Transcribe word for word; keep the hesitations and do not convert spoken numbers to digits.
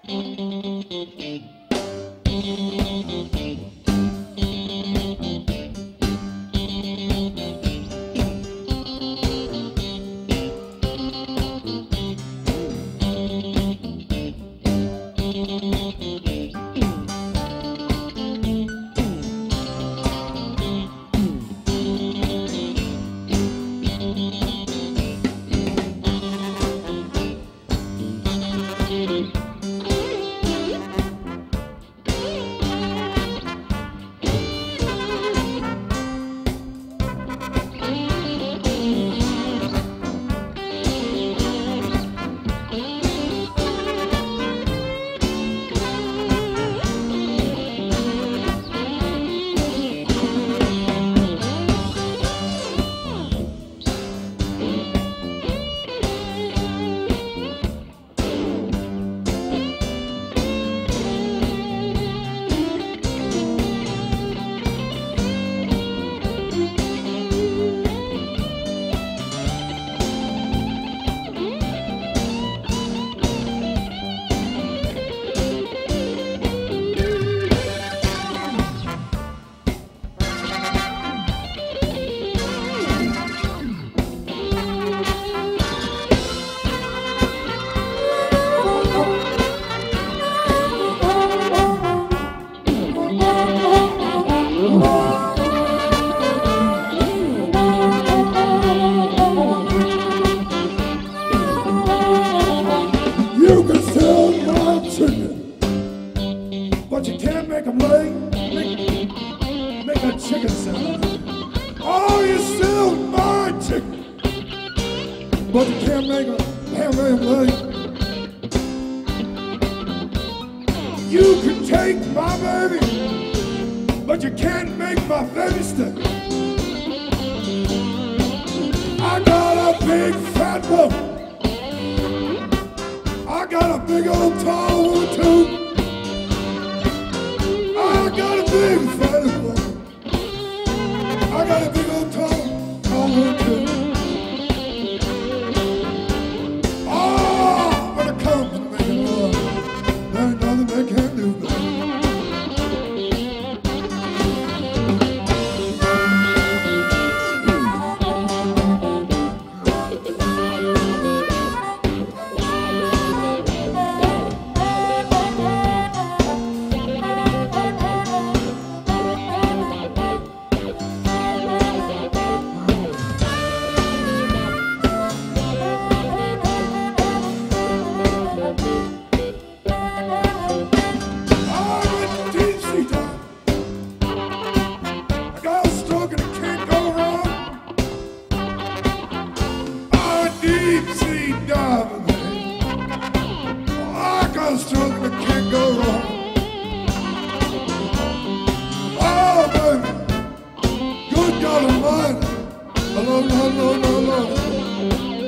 You can sell my chicken, but you can't make a make, make, make a chicken salad. Oh, you sell my chicken, but you can't make a hamburger leg. You can take my baby, but you can't make my baby stick. I got a big fat boat. I got a big old tall one too. I got a big fat one. I got a big old tall, tall one too. Oh, when it comes to making love, there ain't nothing they can't do, baby. Deep sea diving, oh, I got a stroke that can't go wrong. Oh, baby, good God Almighty, hello, hello, hello, hello.